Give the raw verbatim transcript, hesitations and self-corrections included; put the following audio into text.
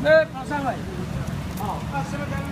这马上来，好，那什么干？